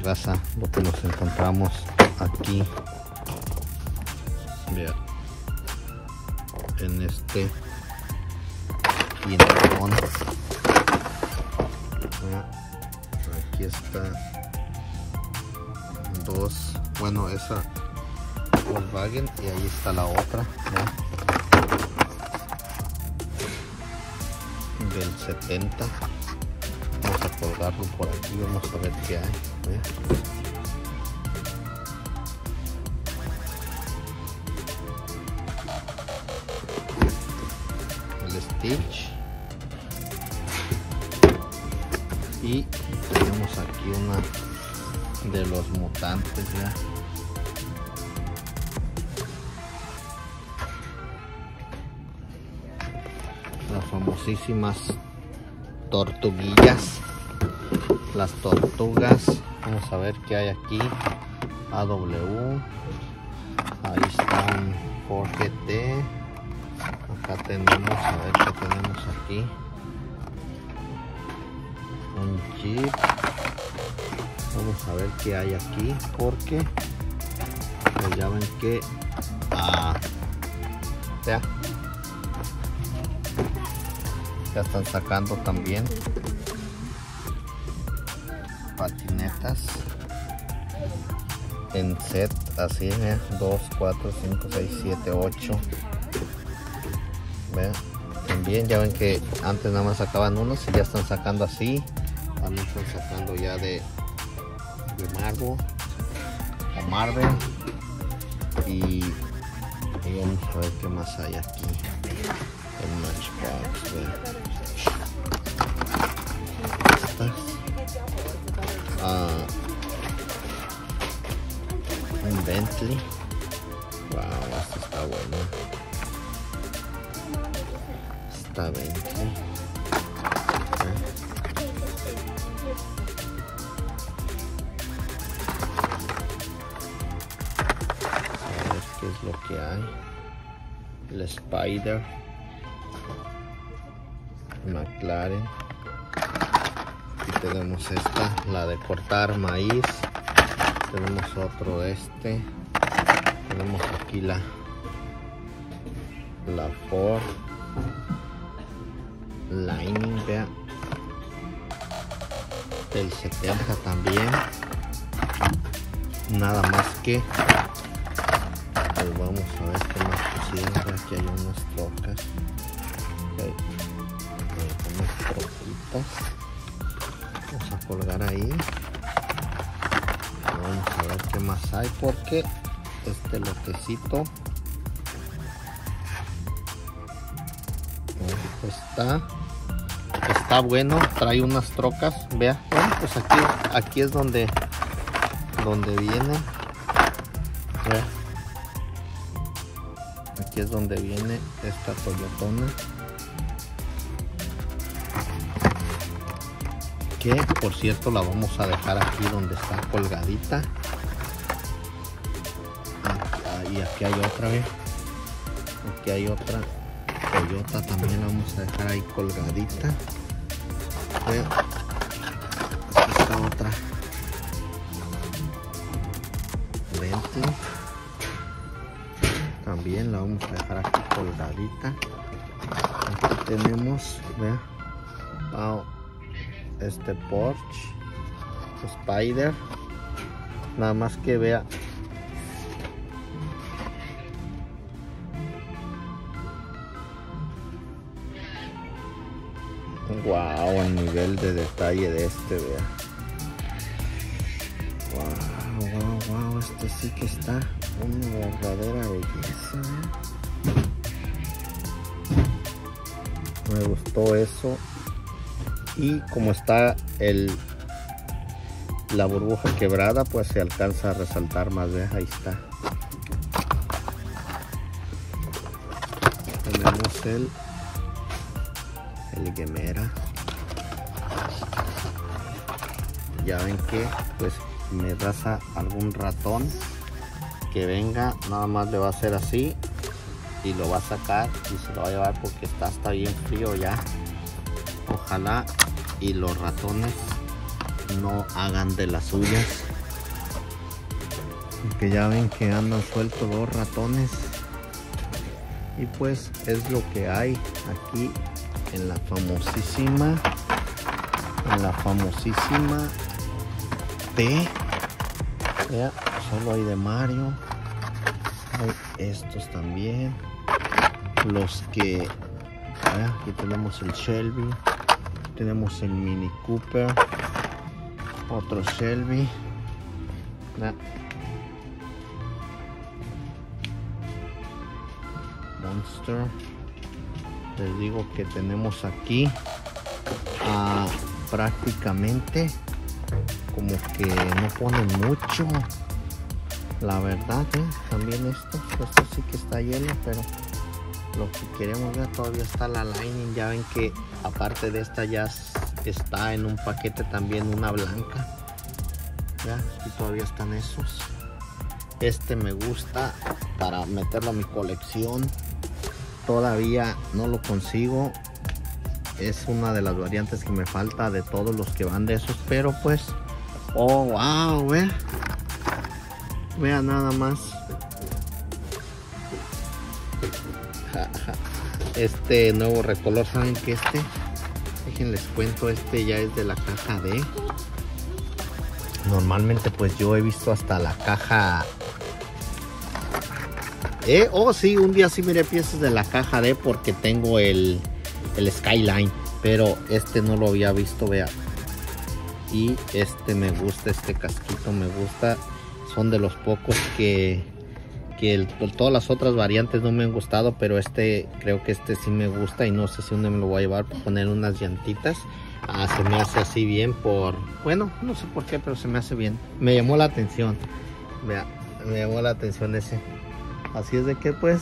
raza, lo que nos encontramos aquí, vea, en este quinotón. Aquí está dos, bueno, esa Volkswagen y ahí está la otra, ¿ya? Del 70. Vamos a colgarlo por aquí, vamos a ver qué hay, ¿ya? El Stitch. Y tenemos aquí una de los mutantes, ya. Las famosísimas tortuguillas, las tortugas. Vamos a ver qué hay aquí. AW, ahí está un Ford GT. Acá tenemos, a ver qué tenemos aquí, un Jeep. Vamos a ver qué hay aquí, porque pues ya ven que ya están sacando también patinetas en set, así, 2, 4, 5, 6, 7, 8. ¿Ve? También ya ven que antes nada más sacaban unos y ya están sacando así. También están sacando ya de Marvel. Y vamos a ver qué más hay aquí. El Matchbox, ¿ve? Un Bentley. Wow, esto está bueno. Está Bentley. A ver qué es lo que hay. El Spider. McLaren. Aquí tenemos esta, la de cortar maíz. Tenemos otro tenemos aquí la Ford Lightning, vea, del 70 también. Nada más que pues vamos a ver qué más pusieron. Aquí hay unas trocas, unas troquitas. Vamos a colgar ahí. Vamos a ver qué más hay, porque este lotecito está bueno. Trae unas trocas, vea. Bueno, pues aquí es donde viene, vea. Aquí es donde viene esta Toyotona, que por cierto la vamos a dejar aquí donde está colgadita. Y aquí hay otra, ¿ve? Aquí hay otra Toyota, también la vamos a dejar ahí colgadita, ¿ve? Aquí está otra Bentley, también la vamos a dejar aquí colgadita. Aquí tenemos, ¿ve? Este Porsche Spider, nada más que vea, wow, el nivel de detalle de vea. Wow, este sí que está una verdadera belleza, ¿eh? Me gustó eso. Y como está la burbuja quebrada, pues se alcanza a resaltar más, ¿ves? Ahí está. Tenemos el Gemera. Ya ven que pues me raza algún ratón que venga, nada más le va a hacer así y lo va a sacar y se lo va a llevar, porque está bien frío ya. Ojalá y los ratones no hagan de las suyas Que ya ven que andan sueltos los ratones. Y pues es lo que hay aquí en la famosísima T. Ya, solo hay de Mario. Hay estos también. Los que... aquí tenemos el Shelby. Tenemos el Mini Cooper. Otro Shelby. Monster. Les digo que tenemos aquí prácticamente como que no ponen mucho, la verdad, también esto sí que está lleno, pero lo que queremos ver todavía está la Lightning. Ya ven que aparte de esta ya está en un paquete también una blanca. Ya, aquí todavía están esos. Este me gusta para meterlo a mi colección. Todavía no lo consigo. Es una de las variantes que me falta de todos los que van de esos. Pero pues, oh wow, vean nada más. Este nuevo recolor, saben que déjenles cuento, ya es de la caja D. Normalmente pues yo he visto hasta la caja oh sí, un día sí miré piezas de la caja D porque tengo el Skyline, pero no lo había visto, vea. Y me gusta, este casquito me gusta. Son de los pocos que todas las otras variantes no me han gustado, pero creo que sí me gusta y no sé si dónde me lo voy a llevar para poner unas llantitas. Se me hace así bien bueno, no sé por qué, pero se me hace bien. Me llamó la atención, vea, me llamó la atención ese. Así es de que pues...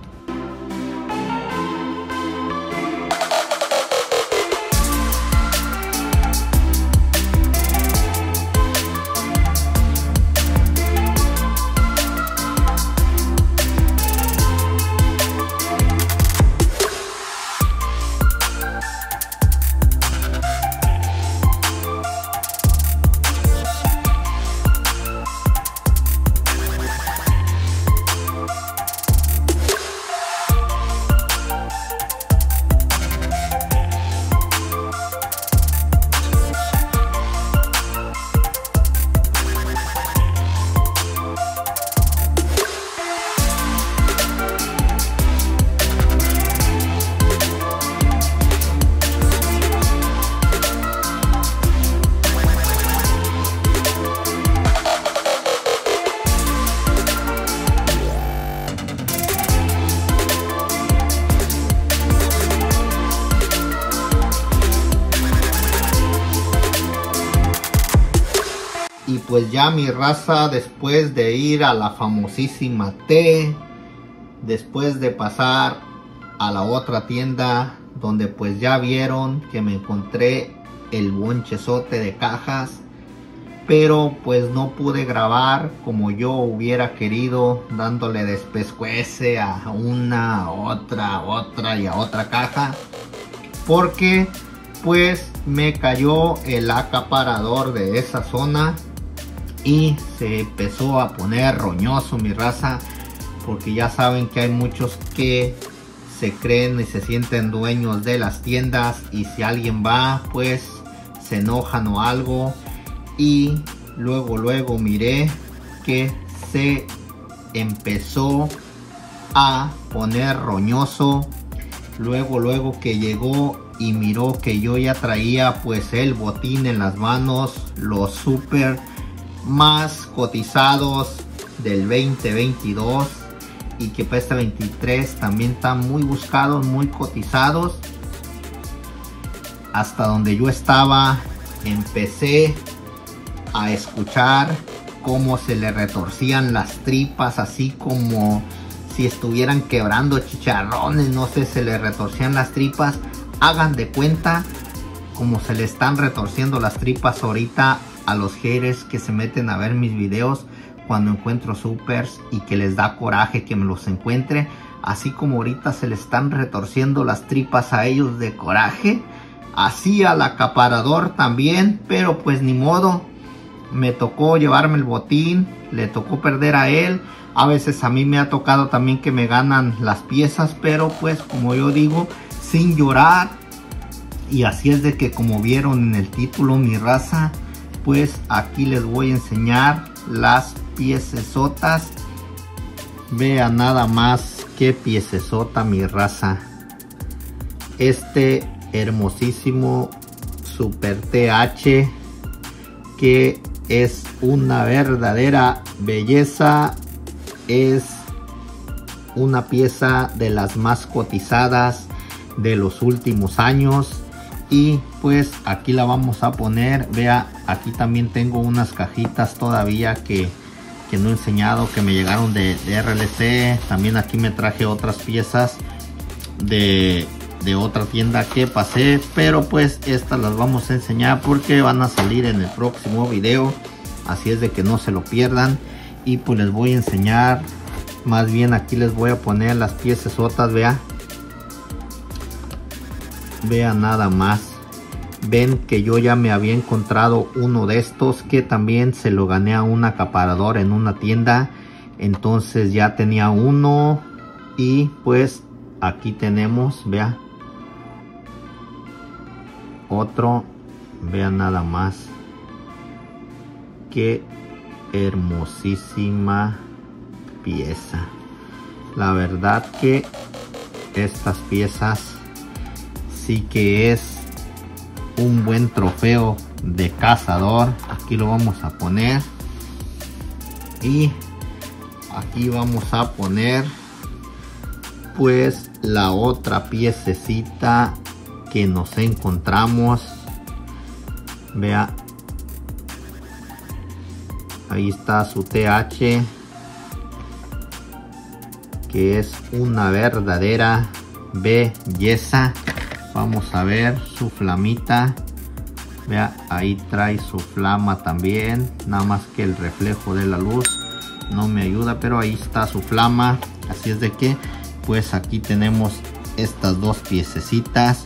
Y pues ya mi raza, después de ir a la famosísima T, después de pasar a la otra tienda donde pues ya vieron que me encontré el bonchezote de cajas, pero pues no pude grabar como yo hubiera querido, dándole despescuece a una, otra y a otra caja, porque pues me cayó el acaparador de esa zona y se empezó a poner roñoso mi raza, porque ya saben que hay muchos que se creen y se sienten dueños de las tiendas, y si alguien va pues se enojan o algo. Y luego miré que se empezó a poner roñoso. Luego que llegó y miró que yo ya traía pues el botín en las manos, los super más cotizados del 2022, y que para este 23 también están muy buscados, muy cotizados. Hasta donde yo estaba empecé a escuchar cómo se le retorcían las tripas, así como si estuvieran quebrando chicharrones, no sé, se le retorcían las tripas. Hagan de cuenta como se le están retorciendo las tripas ahorita a los haters que se meten a ver mis videos cuando encuentro supers y que les da coraje que me los encuentre. Así como ahorita se le están retorciendo las tripas a ellos de coraje, así al acaparador también, pero pues ni modo. me tocó llevarme el botín, le tocó perder a él. A veces a mí me ha tocado también que me ganan las piezas, pero pues como yo digo, sin llorar. Y así es de que, como vieron en el título, mi raza, pues aquí les voy a enseñar las piecesotas. Vean nada más qué piecesota, mi raza. Este hermosísimo Super TH, que es una verdadera belleza. Es una pieza de las más cotizadas de los últimos años. Y pues aquí la vamos a poner. Vea, aquí también tengo unas cajitas todavía que no he enseñado, que me llegaron de RLC. También aquí me traje otras piezas de otra tienda que pasé, pero pues estas las vamos a enseñar porque van a salir en el próximo video, así es de que no se lo pierdan. Y pues les voy a enseñar, más bien aquí les voy a poner las piecesotas. Vean nada más. Ven que yo ya me había encontrado uno de estos, que también se lo gané a un acaparador en una tienda. Entonces ya tenía uno. Y pues aquí tenemos, vea, otro. Vean nada más qué hermosísima pieza. La verdad que estas piezas sí que es un buen trofeo de cazador. Aquí lo vamos a poner. Y aquí vamos a poner pues la otra piececita que nos encontramos. Vea, ahí está su TH, que es una verdadera belleza. Vamos a ver su flamita. Vea, ahí trae su flama también, nada más que el reflejo de la luz no me ayuda, pero ahí está su flama. Así es de que pues aquí tenemos estas dos piececitas.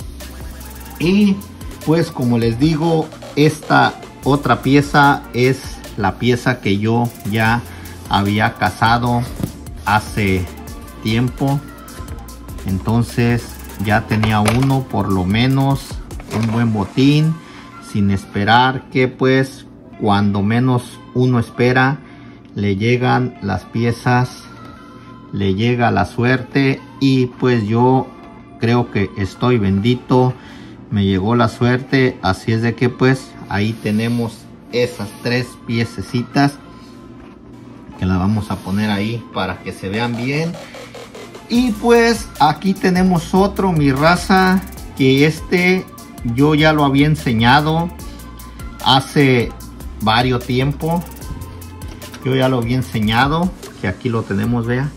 Y pues como les digo, esta otra pieza es la pieza que yo ya había cazado hace tiempo. Entonces ya tenía uno, por lo menos un buen botín, sin esperar que pues cuando menos uno espera le llegan las piezas, le llega la suerte. Y pues yo creo que estoy bendito, me llegó la suerte. Así es de que pues ahí tenemos esas tres piececitas que las vamos a poner ahí para que se vean bien. Y pues aquí tenemos otro, mi raza, que este yo ya lo había enseñado hace varios tiempo. Yo ya lo había enseñado, que aquí lo tenemos, vea.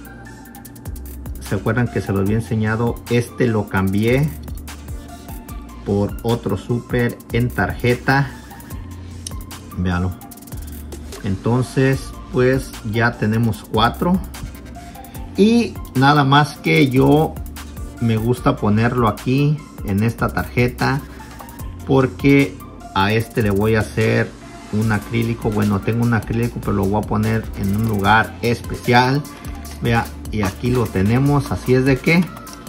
¿Se acuerdan que se lo había enseñado? Este lo cambié por otro super en tarjeta. Véalo. Entonces pues ya tenemos 4. Y nada más que yo me gusta ponerlo aquí en esta tarjeta, porque a este le voy a hacer un acrílico. Bueno, tengo un acrílico, pero lo voy a poner en un lugar especial. Vea, y aquí lo tenemos. Así es de que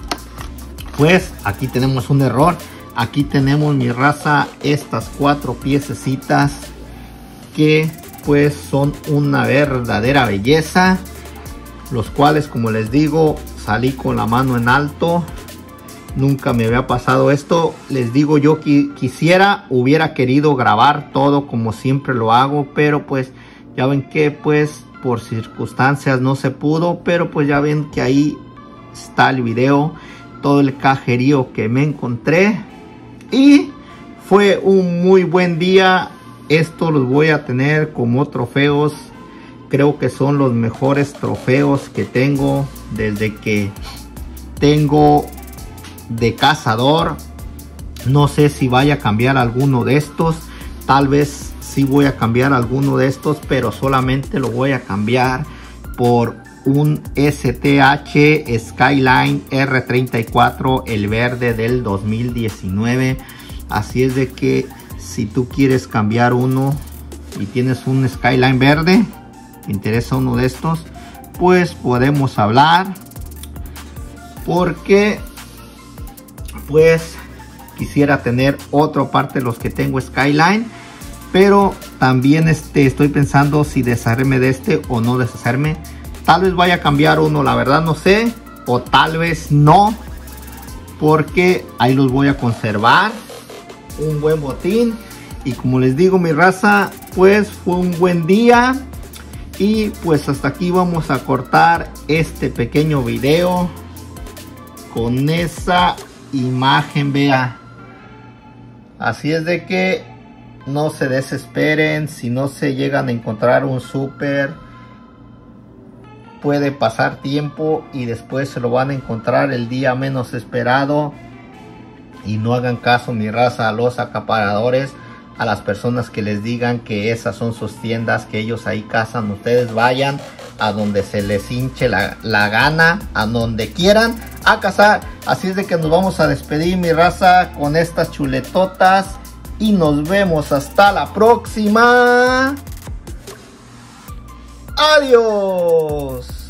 pues aquí tenemos un error. Aquí tenemos, mi raza, estas 4 piececitas que pues son una verdadera belleza, los cuales, como les digo, salí con la mano en alto. Nunca me había pasado esto. Les digo, yo hubiera querido grabar todo como siempre lo hago, pero pues ya ven que pues por circunstancias no se pudo. Pero pues ya ven que ahí está el video, todo el cajerío que me encontré. Y fue un muy buen día. Esto los voy a tener como trofeos. Creo que son los mejores trofeos que tengo desde que tengo de cazador. No sé si vaya a cambiar alguno de estos. Tal vez sí voy a cambiar alguno de estos, pero solamente lo voy a cambiar por un STH Skyline R34, el verde del 2019. Así es de que si tú quieres cambiar uno, y tienes un Skyline verde, te interesa uno de estos, pues podemos hablar, porque pues quisiera tener otra parte de los que tengo Skyline, pero también estoy pensando si deshacerme de este o no deshacerme. Tal vez vaya a cambiar uno, la verdad no sé, o tal vez no, porque ahí los voy a conservar. Un buen botín. Y como les digo, mi raza, pues fue un buen día. Y pues hasta aquí vamos a cortar este pequeño video con esa imagen, vea. Así es de que no se desesperen si no se llegan a encontrar un súper. Puede pasar tiempo y después se lo van a encontrar el día menos esperado. Y no hagan caso, mi raza, a los acaparadores, a las personas que les digan que esas son sus tiendas, que ellos ahí cazan. Ustedes vayan a donde se les hinche la gana, a donde quieran a cazar. Así es de que nos vamos a despedir, mi raza, con estas chuletotas. Y nos vemos hasta la próxima. Adiós.